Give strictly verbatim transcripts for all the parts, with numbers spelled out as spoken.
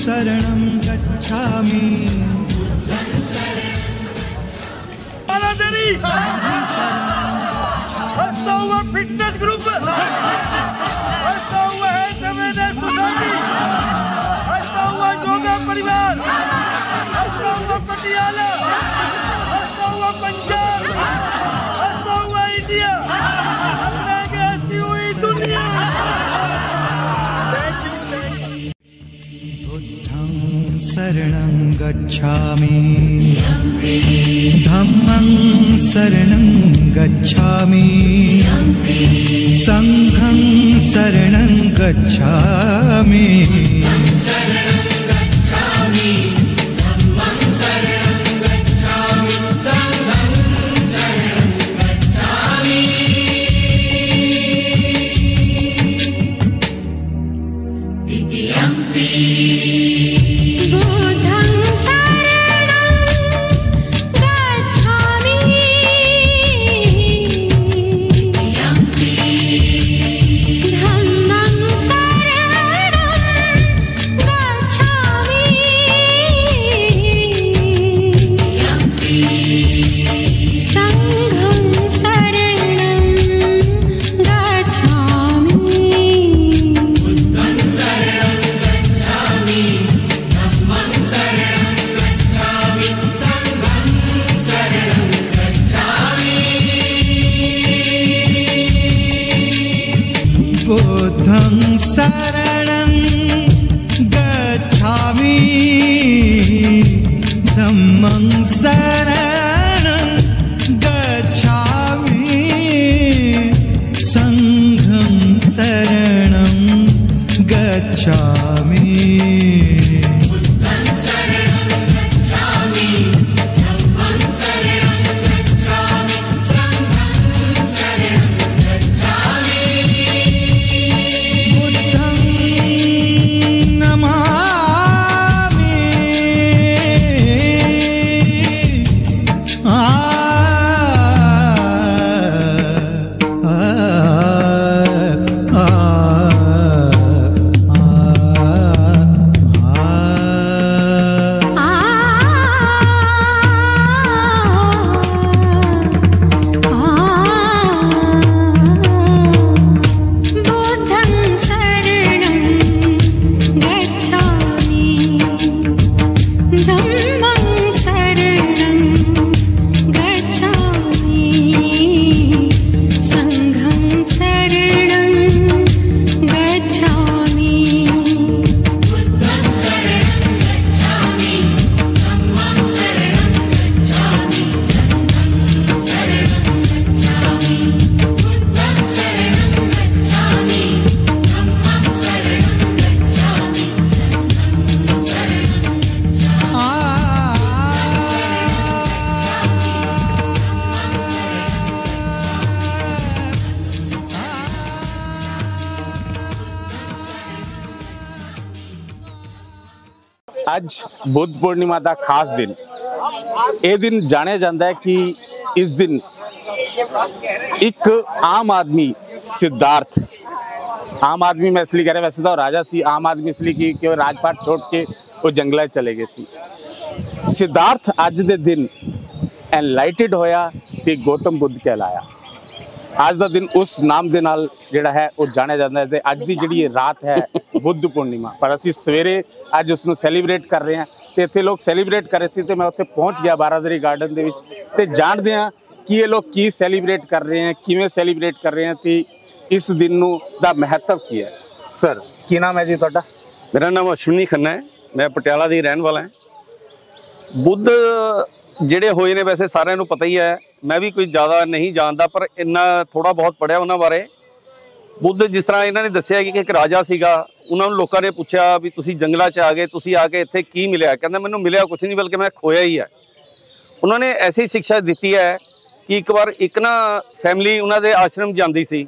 शरणं गच्छामि। हंसता हुआ फिटनेस ग्रुप, हंसता हुआ है सोसाइटी, हंसता हुआ योगा परिवार, हंसता हुआ पटियाला, हंसता हुआ पंजाब, हंसता हुआ इंडिया, हंसती हुई दुनिया। Thank you, thank you. बुद्धं शरणं गच्छामि, धम्मं शरणं गच्छामि, संघं शरणं गच्छामि। बुद्धं शरणं गच्छामि, धम्मं शरणं गच्छामि, संघं शरणं गच्छामि। ਅੱਜ बुद्ध पूर्णिमा का खास दिन। ये दिन जाने जाता है कि इस दिन एक आम आदमी सिद्धार्थ, आम आदमी मैं इसलिए कह रहा वैसे तो राजा सी, आम आदमी इसलिए कि, कि राजपाट छोड़ के वो जंगल चले गए सी। सिद्धार्थ अज दे दिन एनलाइटेड होया ते गौतम बुद्ध कहलाया। आज का दिन उस नाम के नाल जिहड़ा है वो जाने जाता है। अज की जिहड़ी रात है बुद्ध पूर्णिमा, पर असी सवेरे अज उसनूं सैलीब्रेट कर रहे हैं। तो इत्थे लोग सैलीब्रेट कर रहे थे, तो मैं उत्थे पहुँच गया बारादरी गार्डन दे विच ते जानते हैं कि ये लोग की सैलीब्रेट कर रहे हैं, किवें सैलीब्रेट कर रहे हैं, तो इस दिन नूं दा महत्व की है। सर की नाम है जी तुहाडा? मेरा नाम अश्विनी खन्ना है, मैं पटियाला दी रहने वाला है। बुद्ध ਜਿਹੜੇ ਹੋਏ ਨੇ वैसे ਸਾਰਿਆਂ ਨੂੰ पता ही है, मैं भी कोई ज़्यादा नहीं जानता, पर इन्ना थोड़ा बहुत पढ़िया उन्होंने बारे। बुद्ध जिस तरह इन्होंने दसिया कि एक राजा सीगा, उन्होंने लोगों ने पूछा भी तुसी जंगलों च आ गए, तुसी आके इत्थे की मिलिया? कहंदा मैनूं मिलिया कुछ नहीं, बल्कि मैं खोया ही है। उन्होंने ऐसी शिक्षा दी है कि एक बार एक ना फैमिली उन्होंने आश्रम जाती सी,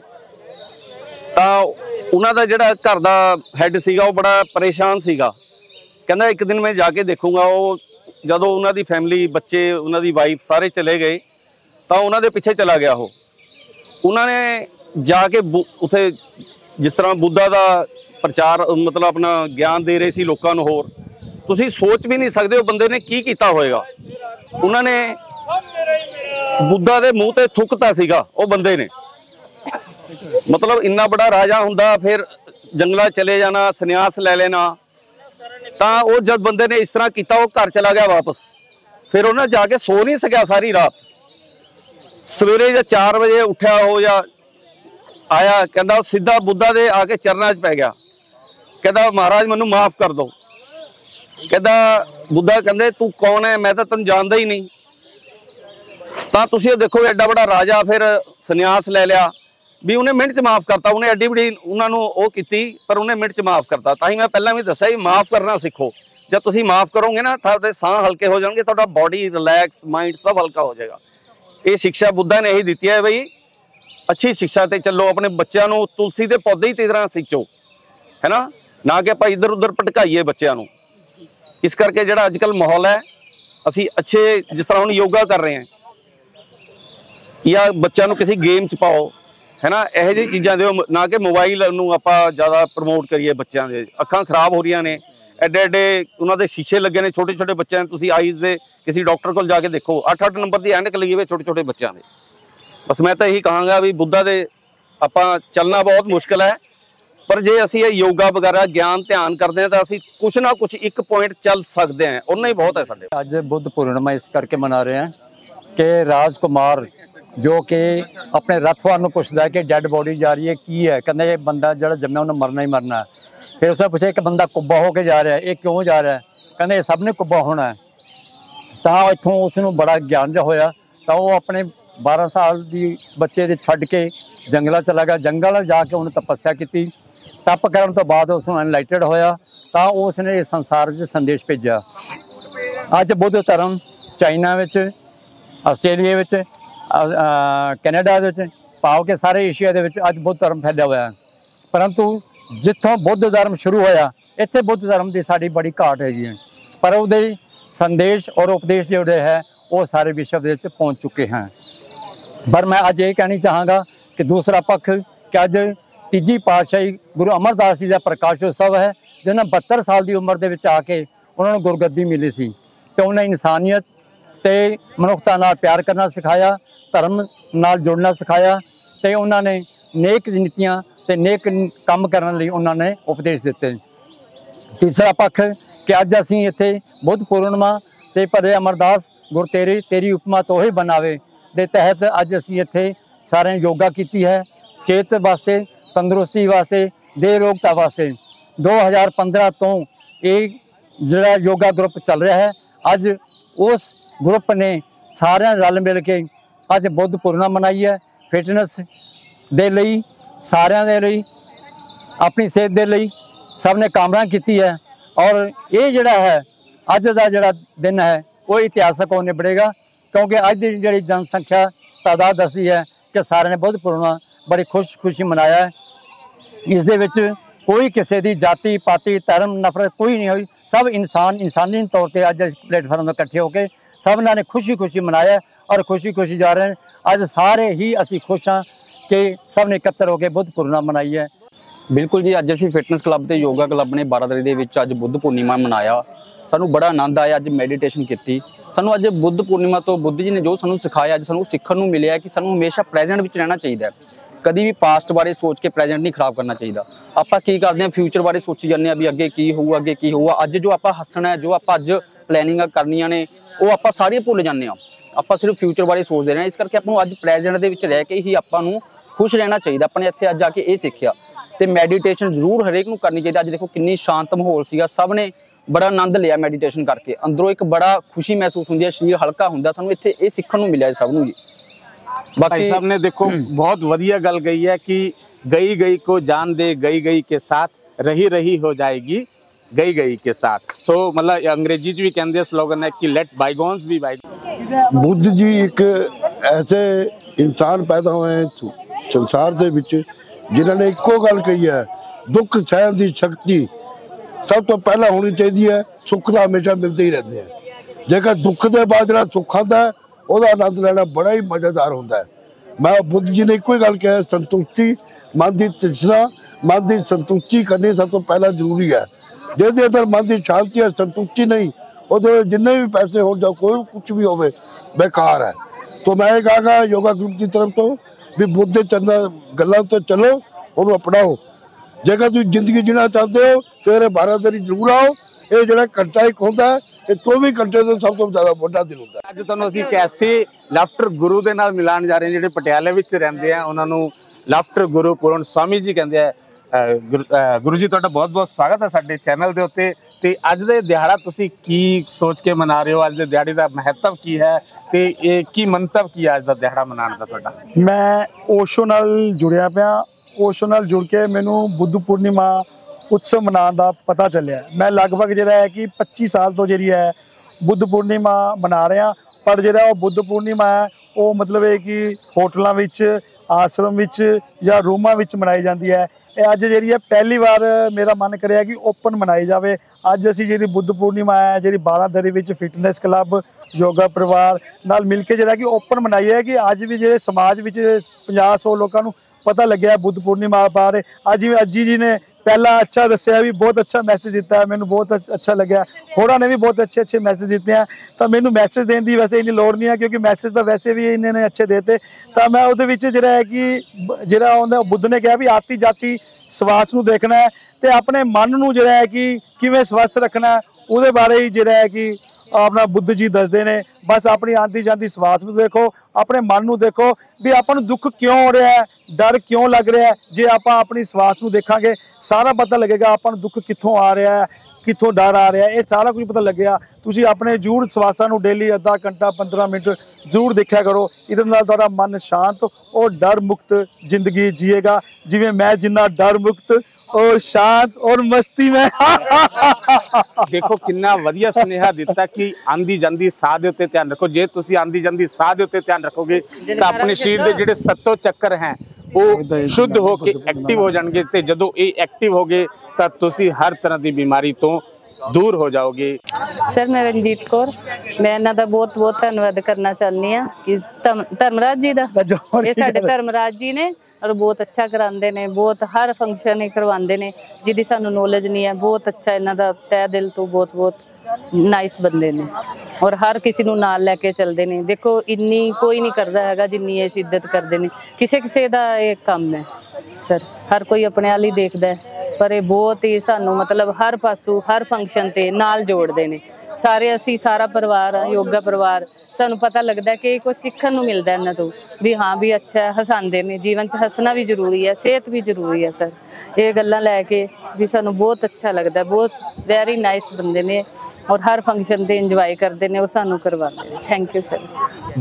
तो उन्होंने जिहड़ा घर का हैड सीगा वो बड़ा परेशान सीगा। कहंदा एक दिन मैं जाके देखूँगा। वो जदों उन्होंने फैमिली, बच्चे, उन्होंने वाइफ सारे चले गए, तो उन्होंने पिछे चला गया। वो उन्होंने जाके उथे जिस तरह बुद्धा का प्रचार मतलब अपना ज्ञान दे रहे सी लोगों को, होर ਤੁਸੀਂ ਸੋਚ ਵੀ ਨਹੀਂ ਸਕਦੇ ਉਹ ਬੰਦੇ ਨੇ ਕੀ ਕੀਤਾ ਹੋਏਗਾ। ਉਹਨਾਂ ਨੇ ਬੁੱਧਾ ਦੇ ਮੂੰਹ ਤੇ ਥੁੱਕਤਾ ਸੀਗਾ ਉਹ ਬੰਦੇ ਨੇ। ਮਤਲਬ ਇੰਨਾ ਬੜਾ ਰਾਜਾ ਹੁੰਦਾ, ਫਿਰ ਜੰਗਲਾਂ ਚਲੇ ਜਾਣਾ, ਸੰਨਿਆਸ ਲੈ ਲੈਣਾ। ਤਾਂ ਉਹ ਜਦ ਬੰਦੇ ਨੇ ਇਸ ਤਰ੍ਹਾਂ ਕੀਤਾ ਉਹ ਘਰ ਚਲਾ ਗਿਆ ਵਾਪਸ। ਫਿਰ ਉਹਨਾਂ ਜਾ ਕੇ ਸੋ ਨਹੀਂ ਸਕਿਆ ਸਾਰੀ ਰਾਤ। ਸਵੇਰੇ ਜਾਂ ਚਾਰ ਵਜੇ ਉੱਠਿਆ ਉਹ ਜਾਂ ਆਇਆ, ਕਹਿੰਦਾ ਸਿੱਧਾ ਬੁੱਧਾ ਦੇ ਆ ਕੇ ਚਰਨਾਂ 'ਚ ਪੈ ਗਿਆ। ਕਹਿੰਦਾ ਮਹਾਰਾਜ ਮੈਨੂੰ ਮਾਫ ਕਰ ਦਿਓ। ਕਹਿੰਦਾ ਬੁੱਧਾ ਕਹਿੰਦੇ ਤੂੰ ਕੌਣ ਹੈ, ਮੈਂ ਤਾਂ ਤੈਨੂੰ ਜਾਣਦਾ ਹੀ ਨਹੀਂ। ਤਾਂ ਤੁਸੀਂ ਇਹ ਦੇਖੋ ਐਡਾ ਬੜਾ ਰਾਜਾ ਫਿਰ ਸੰਨਿਆਸ ਲੈ ਲਿਆ ਵੀ ਉਹਨੇ ਮਿੰਟ 'ਚ ਮਾਫ ਕਰਤਾ। ਉਹਨੇ ਐਡੀ ਬੜੀ ਉਹਨਾਂ ਨੂੰ ਉਹ ਕੀਤੀ ਪਰ ਉਹਨੇ ਮਿੰਟ 'ਚ ਮਾਫ ਕਰਤਾ। ਤਾਂ ਹੀ ਮੈਂ ਪਹਿਲਾਂ ਵੀ ਦੱਸਿਆ ਵੀ ਮਾਫ ਕਰਨਾ ਸਿੱਖੋ। जब तुसी माफ करोगे ना ਤੁਹਾਡੇ ਸਾਹ ਹਲਕੇ ਹੋ ਜਾਣਗੇ, ਤੁਹਾਡਾ ਬॉडी रिलैक्स माइंड सब हल्का हो जाएगा। ये शिक्षा बुद्धा ने यही दी है भाई, अच्छी शिक्षा ते चलो, अपने बच्चों को तुलसी के पौधे ही तरह सींचो, है ना, ना कि आप इधर उधर भटकाइए बच्चों को। इस करके जो अजकल माहौल है, असी अच्छे जिस तरह हम योगा कर रहे हैं या बच्चों को किसी गेम च पाओ, है ना, यह जी चीज़ां दो, ना कि मोबाइल नूं आपां ज़्यादा प्रमोट करिए। बच्चों के अखां खराब हो रही ने, एडे एडे उन्होंने शीशे लगे ने छोटे छोटे बच्चों ने। तुसीं आईज दे किसी डॉक्टर को जाके देखो, अठ अठ नंबर की एंडक लगी हुई छोटे छोटे बच्चों के। बस मैं तो यही कहांगा भी बुद्धा दे आपां चलना बहुत मुश्किल है, पर जे असी ये योगा वगैरह ज्ञान ध्यान करते हैं तो असी कुछ ना कुछ एक पॉइंट चल सकते हैं, उन्ना ही बहुत है साडे। अज बुद्ध पूर्णिमा इस करके मना रहे हैं कि राजकुमार जो कि अपने रथ वाल नूं पुछदा है कि डैड बॉडी जा रही है की है, कहंदा ये बंदा जिहड़ा जम्मिया उन्हें मरना ही मरना है। फिर उसने पूछा एक बंदा कुब्बा होके जा रहा है, ये क्यों जा रहा है, कहंदा ये सब ने कुब्बा होना है। तो इत्थों उसनूं बड़ा ज्ञान जिहा होया, तो वो अपने बारह साल की बच्चे दे छड्ड के जंगल चला गया। जंगल जाके उन्हें तपस्या की, तप करन तो बाद उसनूं एनलाइटेड होया, तो उसने इस संसार में संदेश भेजा। अज बुद्ध धर्म चाइना विच, आस्ट्रेलिया विच, कैनेडा विच, भाव के सारे एशिया दे विच अज बुद्ध धर्म फैलिया हुआ है। परंतु जिथों बुद्ध धर्म शुरू होया, इत्थे बुद्ध धर्म की साड़ी बड़ी घाट हैगी है, पर उहदे संदेश और उपदेश जोड़े है वो सारे विश्व दे विच पहुँच चुके हैं। पर मैं अज ये कहना चाहांगा कि दूसरा पक्ष कि अज तीजी पातशाही गुरु अमरदास जी का प्रकाशोत्सव है, जिन्हें बहत्तर साल की उम्र के विच आके उन्होंने गुरगद्दी मिली सी, तो उन्हें इंसानियत ते मनुखता नाल प्यार करना सिखाया, धर्म नाल जुड़ना सिखाया, तो उन्होंने नेक नीतियां ते नेक काम करने लई उन्होंने उपदेश दिते। तीसरा पक्ष कि अज असीं इत्थे बुद्ध पूर्णिमा ते भरे अमरदास गुर तेरी तेरी उपमा तो ही बनावे दे तहत अज असीं इत्थे सारे योगा कीती है, सेहत वास्ते, तंदुरुस्ती वास्ते, देह रोगता वास्ते। दो हज़ार पंद्रह तो ये जिहड़ा योगा ग्रुप चल रहा है, अज उस ग्रुप ने सारे रल मिल के अज बुद्ध पूर्णिमा मनाई है। फिटनेस दे लई, सारिਆਂ ਦੇ ਲਈ, अपनी सेहत दे लई सब ने कामना की है। और ये जिहड़ा है अज का जिहड़ा दिन है वो इतिहासक हो निबड़ेगा, क्योंकि अज की जिहड़ी जनसंख्या तादाद दसदी है कि सारे ने बुद्ध पूर्णिमा बड़ी खुश खुशी मनाया है। इस दे विच कोई किसी की जाति पाति धर्म नफरत कोई नहीं हुई, सब इंसान इंसानी तौर पर अज इस प्लेटफार्म पर इकट्ठे होकर सब ने खुशी खुशी मनाया और खुशी खुशी जा रहे हैं। अज सारे ही असी खुश हाँ कि सब ने इकट्ठे होकर बुद्ध पूर्णिमा मनाई है। बिल्कुल जी, अज असीं फिटनेस क्लब ते योगा क्लब ने बारादरी दे विच अज बुद्ध पूर्णिमा मनाया। सानू बड़ा आनंद आया, अज मैਡੀਟੇਸ਼ਨ की। सानू अज बुद्ध पूर्णिमा तो बुद्ध जी ने जो सानू सिखाया, अज सानू सीखण नूं मिलिया कि सानू हमेशा प्रेजेंट विच रहना चाहिए। कभी भी पास्ट बारे सोच के प्रेजेंट नहीं खराब करना चाहिए। आपां की करदे हां, फ्यूचर बारे सोची जाने भी अगे की होऊगा अगे की होऊगा। अज जो आपां हसना है, जो आपां अज प्लैनिंग करनियां ने, वो आपां सारियां भुल जाने हां। आपां सिर्फ फ्यूचर बारे सोचते रहे। इस करके आपां नूं अज प्रेजेंट दे विच रह के ही आपां नूं खुश रहना चाहिए। अपने इत्थे अज आके ये सीखिया तो मैਡੀਟੇਸ਼ਨ जरूर हरेक नूं करनी चाहिए। अज देखो किन्नी शांत माहौल सीगा, सब ने बड़ा आनंद लिया मैਡੀਟੇਸ਼ਨ करके, अंदरों एक बड़ा खुशी महसूस होंदी है, शरीर हल्का होंदा। सानूं इत्थे ये सीखण नूं मिलिया सब नूं जी। बाकी साहब ने देखो बहुत वधिया गल कही है कि गई गई को जान दे, गई गई के साथ रही रही हो जाएगी गई गई के साथ। सो so, मतलब अंग्रेजी च भी कहते स्लोगन है कि let bygones be bygones. Buddha ji एक ऐसे इंसान पैदा हुए हैं संसार दे विच जिन्होंने एको गल कही है, दुख सहन की शक्ति सब तो पहला होनी चाहिए है। सुख तो हमेशा मिलते ही रहते हैं, जेकर दुख के बाद जो सुख आता है वह आनंद लेना बड़ा ही मज़ेदार होता है। मैं बुद्ध जी ने एको ही गल कहा, संतुष्टि मन की तृष्णा, मन की संतुष्टि करनी सब तो पहला जरूरी है। ਜਿਹਦੇ ਅੰਦਰ ਮਨ ਦੀ ਸ਼ਾਂਤੀ ਹੈ, ਸੰਤੁਸ਼ਟੀ नहीं, ਉਹਦੇ जिन्ने भी पैसे हो जाओ, कोई कुछ भी होवे बेकार है। तो मैं कहांगा योगा ग्रुप की तरफ तो भी बुद्ध दे चंदा गल्लां तो चलो, ਉਹਨੂੰ अपनाओ। जेकर तुम जिंदगी जीना चाहते हो सवेरे बारह दरी जरूर आओ। ये ਜਿਹੜਾ ਘੰਟਾ ਇੱਕ ਹੁੰਦਾ ਹੈ, ਇਹ चौबीस घंटे ਤੋਂ ਸਭ ਤੋਂ ਜ਼ਿਆਦਾ ਵੱਡਾ ਦਿਨ ਹੁੰਦਾ ਹੈ। ਅੱਜ ਤੁਹਾਨੂੰ ਅਸੀਂ ਕੈਸੇ ਲਾਫਟਰ ਗੁਰੂ ਦੇ ਨਾਲ ਮਿਲਾਨ ਜਾ ਰਹੇ ਹਾਂ, ਜਿਹੜੇ ਪਟਿਆਲੇ ਵਿੱਚ ਰਹਿੰਦੇ ਆ, ਉਹਨਾਂ ਨੂੰ ਲਾਫਟਰ ਗੁਰੂ ਪੂਰਨ ਸਵਾਮੀ ਜੀ ਕਹਿੰਦੇ ਆ। ਗੁਰੂ ਜੀ ਤੁਹਾਡਾ ਬਹੁਤ ਬਹੁਤ ਸਵਾਗਤ ਹੈ ਸਾਡੇ ਚੈਨਲ ਦੇ ਉੱਤੇ। ਤੇ ਅੱਜ ਦੇ ਦਿਹਾੜਾ ਤੁਸੀਂ ਕੀ ਸੋਚ ਕੇ ਮਨਾ ਰਹੇ ਹੋ? ਅੱਜ ਦੇ ਦਿਹਾੜੇ ਦਾ ਮਹੱਤਵ ਕੀ ਹੈ ਤੇ ਇਹ ਕੀ ਮੰਤਵ ਕੀ ਹੈ ਅੱਜ ਦਾ ਦਿਹਾੜਾ ਮਨਾਉਣ ਦਾ ਤੁਹਾਡਾ? ਮੈਂ ਓਸ਼ੋ ਨਾਲ ਜੁੜਿਆ ਪਿਆ। ਓਸ਼ੋ ਨਾਲ ਜੁੜ ਕੇ ਮੈਨੂੰ ਬੁੱਧ ਪੂਰਨਿਮਾ उत्सव मनाने का पता चलिया। मैं लगभग जिहड़ा है कि पच्ची साल तो जी है बुद्ध पूर्णिमा मना रहा, पर जिहड़ा बुद्ध पूर्णिमा है वो मतलब है कि होटलों विच, आश्रम विच या रूमां विच मनाई जाती है। ये अज जी है पहली बार मेरा मन करे कि ओपन मनाई जाए। अज असी जी बुद्ध पूर्णिमा है जी बारादरी विच फिटनेस क्लब योगा परिवार नाल मिल के जिहड़ा कि ओपन मनाई है कि अज भी जिहड़े समाज विच पचास सौ लोगों को पता लगे बुद्ध पूर्णिमा बारे। अज भी अजी जी ने पहला अच्छा दसिया भी, बहुत अच्छा मैसेज दिता है, मैंने बहुत अच्छा लगे। होरां ने भी बहुत अच्छे अच्छे मैसेज दिते हैं। तो मैंने मैसेज देने की वैसे इन्नी लोड़ नहीं है, क्योंकि मैसेज तो वैसे भी इन्होंने अच्छे देते। तो मैं उहदे विच जिहड़ा है कि जिहड़ा उहदा बुद्ध ने कहा भी आती जाती सवास नूं देखना है तो अपने मन नूं जिहड़ा है कि किवें स्वस्थ रखना है, उहदे बारे ही जिहड़ा है कि अपना बुद्ध जी दसदे ने। बस अपनी आती जाती सवास नूं देखो, अपने मन नूं देखो भी आपां नूं दुख क्यों हो रहा है, डर क्यों लग रहा है। जे आपां अपनी सवास नूं देखांगे सारा पता लगेगा आपां नूं दुख कित्थों आ रहा है, कित्थों डर आ रहा है, ये सारा कुछ पता लगेगा। तुसीं अपने जरूर सवासां नूं डेली अद्धा घंटा पंद्रह मिनट जरूर देखा करो। इहदे नाल तुहाडा मन शांत और डर मुक्त जिंदगी जिएगा, जिवें मैं जिन्ना डर मुक्त और शांत और मस्ती में। देखो कितना वधिया सुनेहा दिता कि आंदी जांदी साह दे उत्ते ध्यान रखो। जे तुसीं आंदी जांदी साह दे उत्ते ध्यान रखोगे तो अपने शरीर के जिहड़े सत्तो चक्कर हैं वो शुद्ध होके एक्टिव हो जाएंगे। ते जदों ये एक्टिव हो गए तो तुसीं हर तरह की बीमारी तो दूर हो जाओगे। सर मैं रंजीत कौर, मैं इन्हां दा बहुत बहुत धन्नवाद करना चाहनी हाँ कि धर्मराज जी दा, ये साडे धर्मराज जी ने और बहुत अच्छा करांदे ने, बहुत हर फंक्शन ही करवांदे ने जिहदी सानू नॉलेज नहीं है। बहुत अच्छा इन्हां दा तह दिल तो बहुत बहुत नाइस बंदे ने और हर किसी नू नाल लैके चलदे ने। देखो इन्नी कोई नहीं करदा हैगा जिन्नी ये इज्जत करदे ने। किसे किसे दा ये काम है सर, हर कोई अपने वाल ही देखदा है, पर ये बहुत ही सानू मतलब हर पासों हर फंक्शन ते नाल जोड़दे ने। सारे असी सारा परिवार योगा परिवार, सानू पता लगता है कि कुछ सीखण नू मिलदा इन्हां तो भी हाँ भी अच्छा हसांदे ने। जीवन च हसना भी जरूरी है, सेहत भी जरूरी है सर। ये गल्लां लैके भी सानू बहुत अच्छा लगता है। बहुत वेरी नाइस बंदे ने और हर फंक्शन ते इंजॉय करते हैं और सानू करवाते हैं। Thank you sir.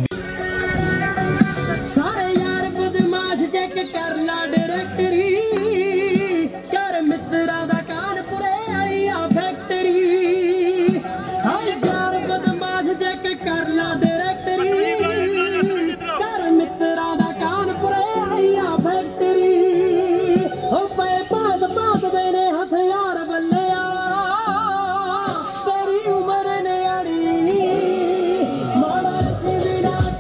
माड़ा सी बिना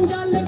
ਗੱਲ